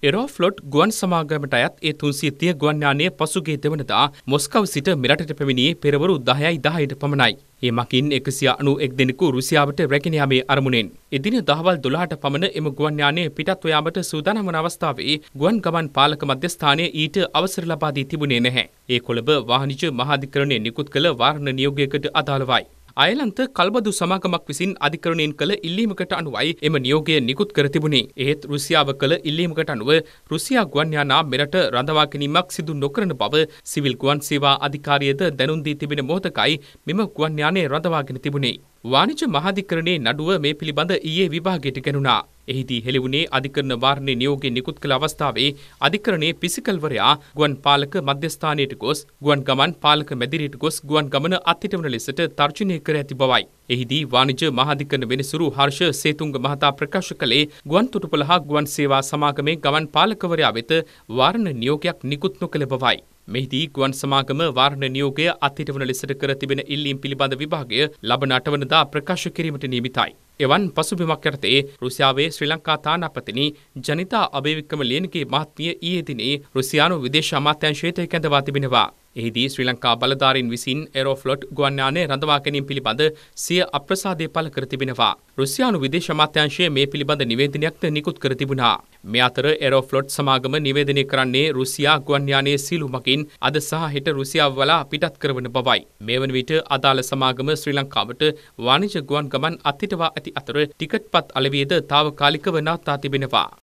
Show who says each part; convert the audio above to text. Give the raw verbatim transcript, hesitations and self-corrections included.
Speaker 1: එරෝෆ්ලොට් ගුවන් සමාගමට අයත් ඒ තුන්සිය තිහ ගුවන් යානය පසුගිය දෙවනදා මොස්කව් සිට මෙරටට පැමිණියේ පෙරවරු දහයයි දහයට පමණයි. ඒ මගින් එකසිය අනූඑක් දෙනෙකු රුසියාවට රැගෙන යාමේ අරමුණෙන් එදින දහවල් දොළහට පමණ එම ගුවන් යානය පිටත්ව යාමට සූදානම් වන අවස්ථාවේ ගුවන් ගමන් පාලක මධ්‍යස්ථානය ඊට අවසර ලබා දී තිබුණේ නැහැ. ඒ කොළඹ වාණිජ්‍ය මහාධිකරණය නිකුත් කළ වාරණ නියෝගයකට අදාළවයි. අයර්ලන්ත කල්බදු සමාගමක් විසින් අධිකරණයෙන් කළ ඉල්ලීමකට අනුවයි එම නියෝගය නිකුත් කර තිබුණේ. එහෙත් රුසියාව කළ ඉල්ලීමකට අනුව රුසියා ගුවන් යානා මෙරට රඳවා ගැනීමක් සිදු නොකරන බව සිවිල් ගුවන් සේවා අධිකාරියද දැනුම් දී තිබෙන මොහොතකයි මෙම ගුවන් යානය රඳවාගෙන තිබුණේ. වාණිජ්‍ය මහාධිකරණයේ නඩුව මේ පිළිබඳ ඊයේ විභාගයට ගෙනුණා. එහිදී හෙළිවුණේ අධිකරණ වාරණයේ නියෝගය නිකුත් කළ අවස්ථාවේ අධිකරණයේ පිසිකල්වරයා ගුවන් පාලක මධ්‍යස්ථානයට ගොස් ගුවන් ගමන් පාලක මැදිරියට ගොස් ගුවන් ගමන අත්හිටවන ලෙසට තර්ජනය කර ඇති බවයි. එහිදී වාණිජ්‍ය මහාධිකරණ වෙනසුරු හර්ෂ සේතුංග මහතා ප්‍රකාශ කළේ ගුවන් තොටුපළ හා ගුවන් සේවා සමාගමේ ගමන් පාලකවරයා වෙත වාරණ නියෝගයක් නිකුත් නොකළ බවයි. මෙහිදී ගුවන් සමාගම වාරණ නියෝගය අත්හිටවන ලෙසට කර තිබෙන ඉල්ලීම් පිළිබඳ විභාගය ලබන අටවනදා ප්‍රකාශ කිරීමට නියමිතයි. එවන් පසුබිමක් යටතේ රුසියාවේ ශ්‍රී ලංකා තානාපතිනි ජනිතා අබේවික්‍රම ලියනගේ මහත්මිය ඊයේ දිනේ රුසියානු විදේශ අමාත්‍යාංශයට කැඳවා තිබෙනවා. එහිදී ශ්‍රී ලංකා බලධාරීන් විසින් එරෝෆ්ලොට් ගුවන් යානය රඳවා ගැනීම පිළිබඳ සිය අප්‍රසාදය පළ කර තිබෙනවා. රුසියානු විදේශ අමාත්‍යාංශය මේ පිළිබඳ නිවේදනයක්ද නිකුත් කර තිබුණා. මේ අතර එරෝෆ්ලොට් සමාගම නිවේදනය කරන්නේ රුසියා ගුවන් යානයේ සීලු මගින් අද සහ හෙට රුසියාව වලා පිටත් කරවන බවයි. මේ වන විට අදාළ සමාගම ශ්‍රී ලංකාවට වාණිජ ගුවන් ගමන් අත්හිටවා ඇති අතර ටිකට්පත් අලෙවියද තාවකාලිකව නවත්වා තිබෙනවා.